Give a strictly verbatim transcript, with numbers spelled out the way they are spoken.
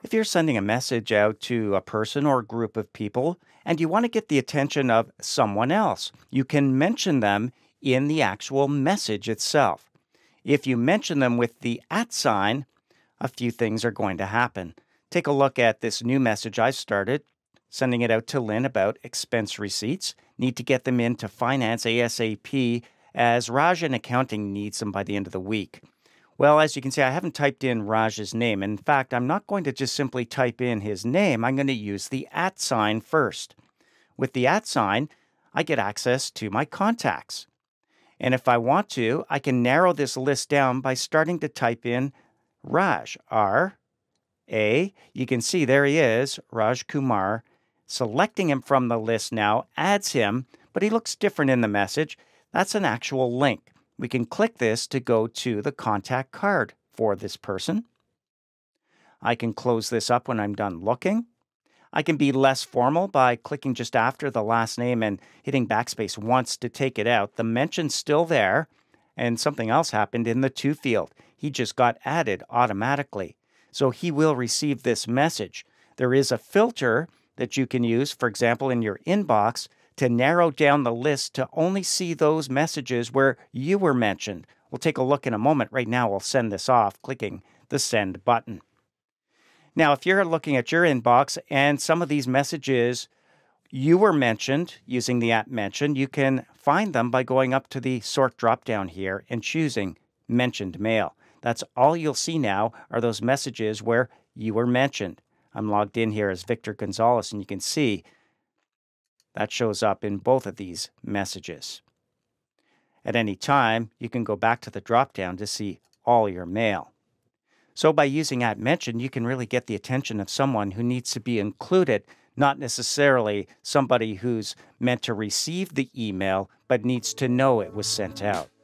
If you're sending a message out to a person or a group of people and you want to get the attention of someone else, you can mention them in the actual message itself. If you mention them with the at sign, a few things are going to happen. Take a look at this new message I started, sending it out to Lynn about expense receipts. Need to get them into finance ASAP as Raj in accounting needs them by the end of the week. Well, as you can see, I haven't typed in Raj's name. In fact, I'm not going to just simply type in his name. I'm going to use the at sign first. With the at sign, I get access to my contacts. And if I want to, I can narrow this list down by starting to type in Raj, R A. You can see there he is, Raj Kumar. Selecting him from the list now adds him, but he looks different in the message. That's an actual link. We can click this to go to the contact card for this person. I can close this up when I'm done looking. I can be less formal by clicking just after the last name and hitting backspace once to take it out. The mention's still there, and something else happened in the to field. He just got added automatically. So he will receive this message. There is a filter that you can use, for example, in your inbox, to narrow down the list to only see those messages where you were mentioned. We'll take a look in a moment. Right now, we'll send this off, clicking the send button. Now, if you're looking at your inbox and some of these messages you were mentioned using the at mention, you can find them by going up to the sort drop-down here and choosing mentioned mail. That's all you'll see now are those messages where you were mentioned. I'm logged in here as Victor Gonzalez, and you can see that shows up in both of these messages. At any time, you can go back to the drop-down to see all your mail. So by using at mention, you can really get the attention of someone who needs to be included, not necessarily somebody who's meant to receive the email, but needs to know it was sent out.